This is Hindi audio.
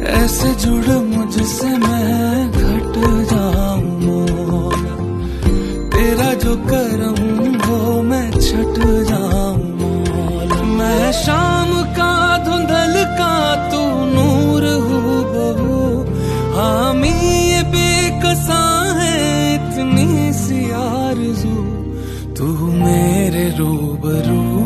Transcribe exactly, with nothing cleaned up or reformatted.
ऐसे जुड़ मुझसे मैं घट जाऊं मौला, तेरा जो करम हो मैं छट जाऊं मौला। मैं शाम का धुंधल का तू नूर हूँ बहू, हामी ये बेकसा है इतनी सी आरज़ू, तू मेरे रूबरू